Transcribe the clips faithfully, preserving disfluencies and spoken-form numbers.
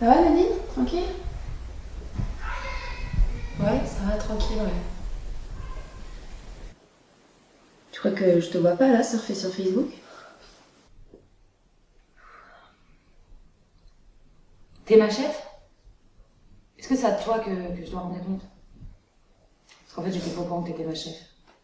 Ça va Nadine? Tranquille? Ouais, ça va, tranquille, ouais. Tu crois que je te vois pas là, surfer sur Facebook? T'es ma chef? Est-ce que c'est à toi que, que je dois rendre compte? Parce qu'en fait, j'étais pas au courant que t'étais ma chef.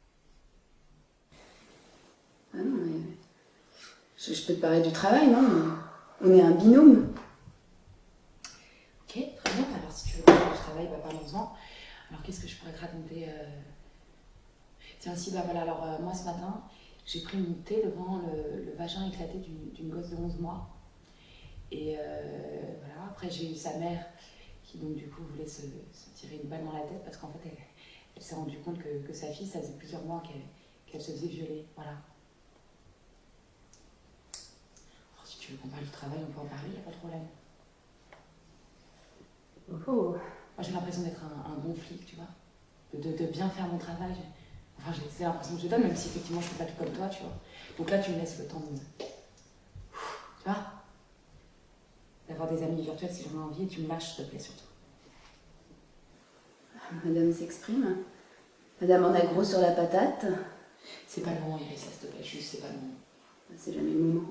Ah non, mais... Je, je peux te parler du travail, non? On est un binôme. Ok, très bien. Alors, si tu veux parler du travail, bah parlons-en. Alors, qu'est-ce que je pourrais te raconter euh... Tiens, si, bah voilà, alors euh, moi, ce matin, j'ai pris mon thé devant le, le vagin éclaté d'une d'une gosse de onze mois. Et euh, voilà, après, j'ai eu sa mère qui, donc, du coup, voulait se, se tirer une balle dans la tête parce qu'en fait, elle, elle s'est rendue compte que, que sa fille, ça faisait plusieurs mois qu'elle qu'elle se faisait violer. Voilà. Alors, si tu veux qu'on parle du travail, on peut en parler, il n'y a pas de problème. Oh. Moi, j'ai l'impression d'être un, un bon flic, tu vois, de, de, de bien faire mon travail. Enfin, c'est l'impression que je donne, même si effectivement je ne fais pas tout comme toi, tu vois. Donc là, tu me laisses le temps de... Tu vois, d'avoir des amis virtuels si j'en ai envie, et tu me lâches, s'il te plaît, surtout. Madame s'exprime. Madame en a gros sur la patate. C'est pas le moment, Iris, s'il te plaît, juste, c'est pas le moment. C'est jamais le moment.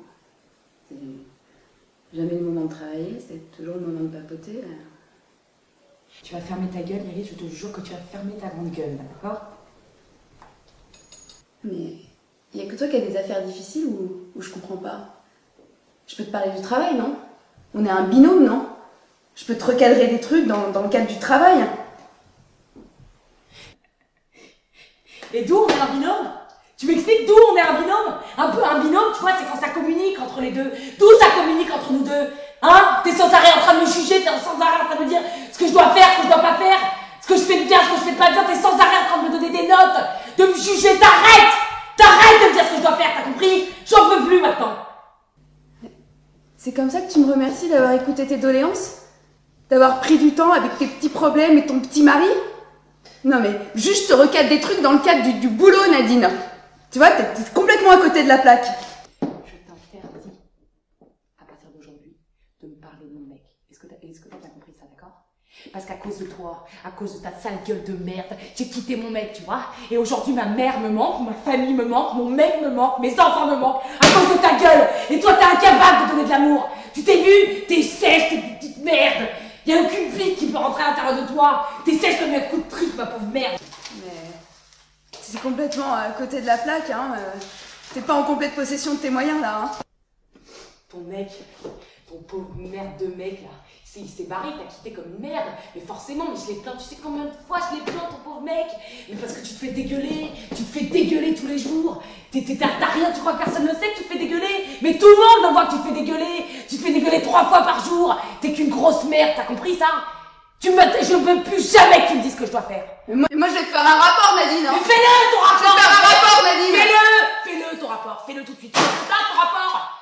C'est jamais le moment de travailler, c'est toujours le moment de papoter. Tu vas fermer ta gueule, Iris, je te jure que tu vas fermer ta grande gueule, d'accord? Mais il y a que toi qui as des affaires difficiles ou, ou je comprends pas. Je peux te parler du travail, non? On est un binôme, non? Je peux te recadrer des trucs dans, dans le cadre du travail. Et d'où on est un binôme? Tu m'expliques d'où on est un binôme? Un peu un binôme, tu vois, c'est quand ça communique entre les deux. D'où ça communique entre nous deux? Hein? T'es sans arrêt en train de me juger, t'es sans arrêt en train de me dire ce que je dois faire, ce que je dois pas faire, ce que je fais de bien, ce que je fais de pas bien, t'es sans arrêt en train de me donner des notes, de me juger, t'arrêtes! T'arrêtes de me dire ce que je dois faire, t'as compris? J'en peux plus maintenant! C'est comme ça que tu me remercies d'avoir écouté tes doléances? D'avoir pris du temps avec tes petits problèmes et ton petit mari? Non mais, juste te recadre des trucs dans le cadre du, du boulot, Nadine. Tu vois, t'es complètement à côté de la plaque. Je t'interdis, à partir d'aujourd'hui, de me parler de mon mec. Est-ce que t'as est-ce que t'as bien compris ça, d'accord? Parce qu'à cause de toi, à cause de ta sale gueule de merde, j'ai quitté mon mec, tu vois. Et aujourd'hui, ma mère me manque, ma famille me manque, mon mec me manque, mes enfants me manquent, à cause de ta gueule. Et toi, t'es incapable de donner de l'amour. Tu t'es vu? T'es sèche, t'es une petite merde. Y a aucune fille qui peut rentrer à l'intérieur de toi. T'es sèche comme un coup de trique, ma pauvre merde. Mais c'est complètement à côté de la plaque, hein. T'es pas en complète possession de tes moyens, là, hein. Ton mec, ton pauvre merde de mec, là, il s'est barré, t'as quitté comme une merde. Mais forcément, mais je l'ai plaint, tu sais combien de fois je l'ai plaint, ton pauvre mec? Mais parce que tu te fais dégueuler, tu te fais dégueuler tous les jours. T'as rien, tu crois que personne ne sait que tu te fais dégueuler? Mais tout le monde voit que tu te fais dégueuler. Tu te fais dégueuler trois fois par jour. T'es qu'une grosse merde, t'as compris ça? Tu me, je ne veux plus jamais que tu me dises ce que je dois faire. Mais moi, moi, je vais te faire un rapport, Nadine, hein. Mais fais-le, ton rapport! Je vais te faire un rapport, Nadine. Fais-le! Fais-le, ton rapport, fais-le tout de suite. Fais-le, ton rapport!